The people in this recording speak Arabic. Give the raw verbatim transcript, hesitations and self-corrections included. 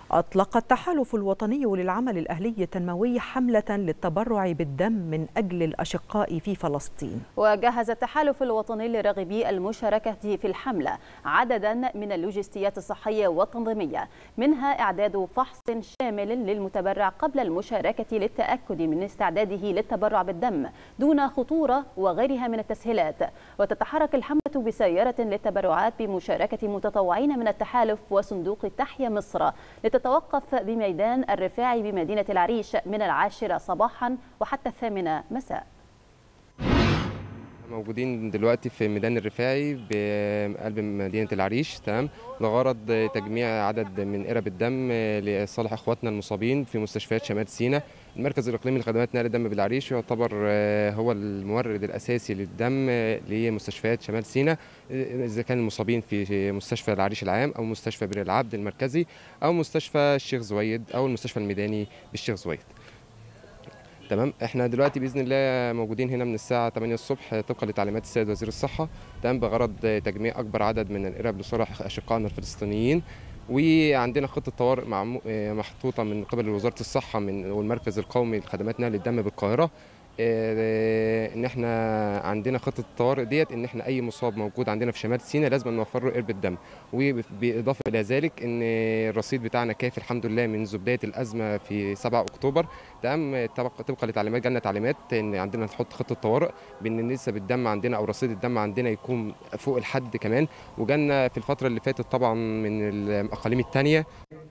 أطلق التحالف الوطني للعمل الأهلي التنموي حملة للتبرع بالدم من أجل الأشقاء في فلسطين. وجهز التحالف الوطني لراغبي المشاركة في الحملة عددا من اللوجستيات الصحية والتنظيمية، منها إعداد فحص شامل للمتبرع قبل المشاركة للتأكد من استعداده للتبرع بالدم دون خطورة وغيرها من التسهيلات. وتتحرك الحملة بسيارة للتبرعات بمشاركة متطوعين من التحالف وصندوق تحيا مصر لتتوقف بميدان الرفاعي بمدينة العريش من العاشرة صباحا وحتى الثامنة مساء. موجودين دلوقتي في ميدان الرفاعي بقلب مدينة العريش، تمام، لغرض تجميع عدد من قرب الدم لصالح اخواتنا المصابين في مستشفيات شمال سيناء. المركز الاقليمي لخدمات نقل الدم بالعريش يعتبر هو المورد الاساسي للدم لمستشفيات شمال سيناء، اذا كان المصابين في مستشفى العريش العام او مستشفى بئر العبد المركزي او مستشفى الشيخ زويد او المستشفى الميداني بالشيخ زويد. تمام، احنا دلوقتي باذن الله موجودين هنا من الساعه ثمانية الصبح طبقا لتعليمات السيد وزير الصحه، تمام، بغرض تجميع اكبر عدد من القرب لصالح اشقائنا الفلسطينيين. وعندنا خطه طوارئ محطوطه من قبل وزاره الصحه من والمركز القومي لخدمات نقل الدم بالقاهره، ان احنا عندنا خطه الطوارئ ديت ان احنا اي مصاب موجود عندنا في شمال سيناء لازم نوفر له قرب الدم. وبالاضافه الى ذلك ان الرصيد بتاعنا كافي الحمد لله منذ بدايه الازمه في سبعة أكتوبر، تمام، طبقا لتعليمات جالنا تعليمات ان عندنا نحط خطه طوارئ بان نسب الدم عندنا او رصيد الدم عندنا يكون فوق الحد كمان. وجالنا في الفتره اللي فاتت طبعا من الاقاليم الثانيه